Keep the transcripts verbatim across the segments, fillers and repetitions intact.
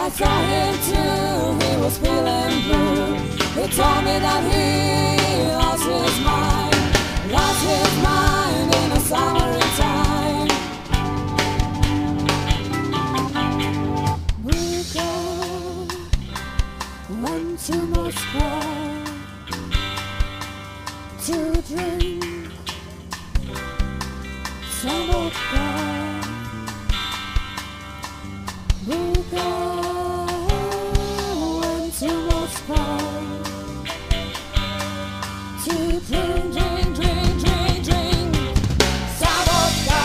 I saw him too, he was feeling blue. He told me that he lost his mind, lost his mind in the summertime. Buka went to Mockba to drink some vodka. Buka went to Mockba to drink, drink, drink, drink, drink some vodka.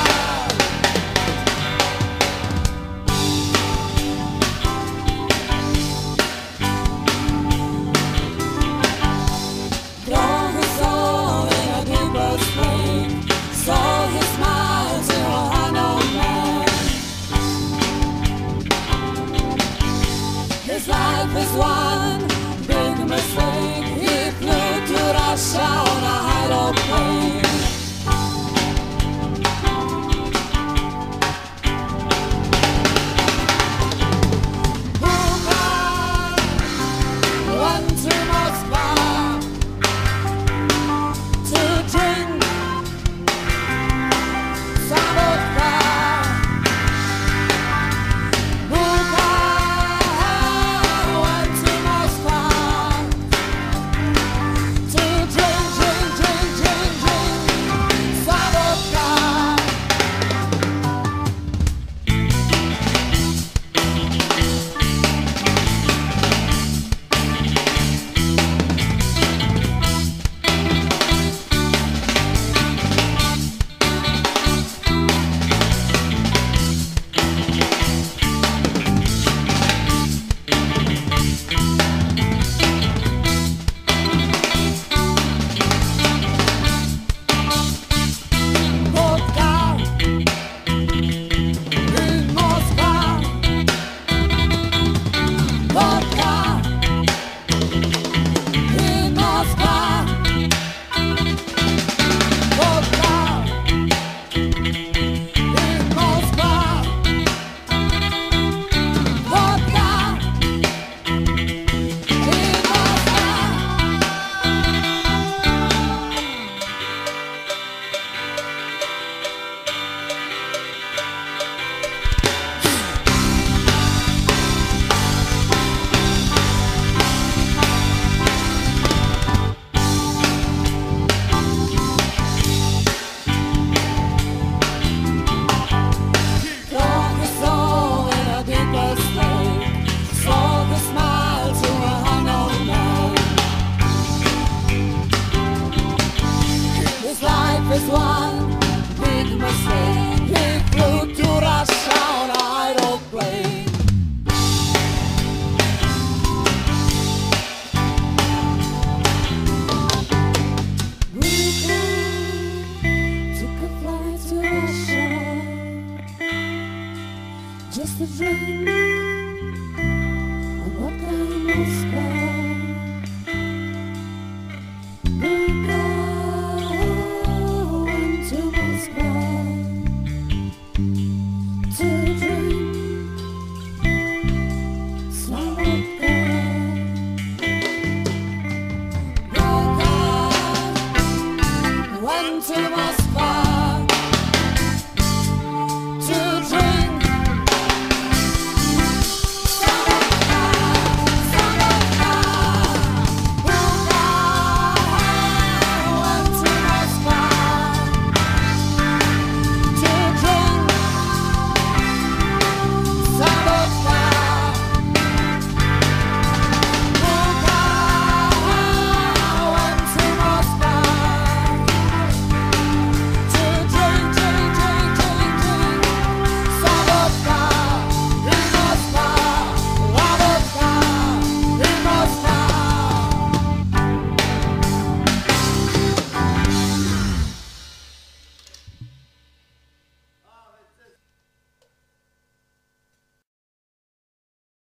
Throw his soul in a deeper spring, sold his smile to a hollow man. His life is one big mistake. He flew to Russia on a hydroplane.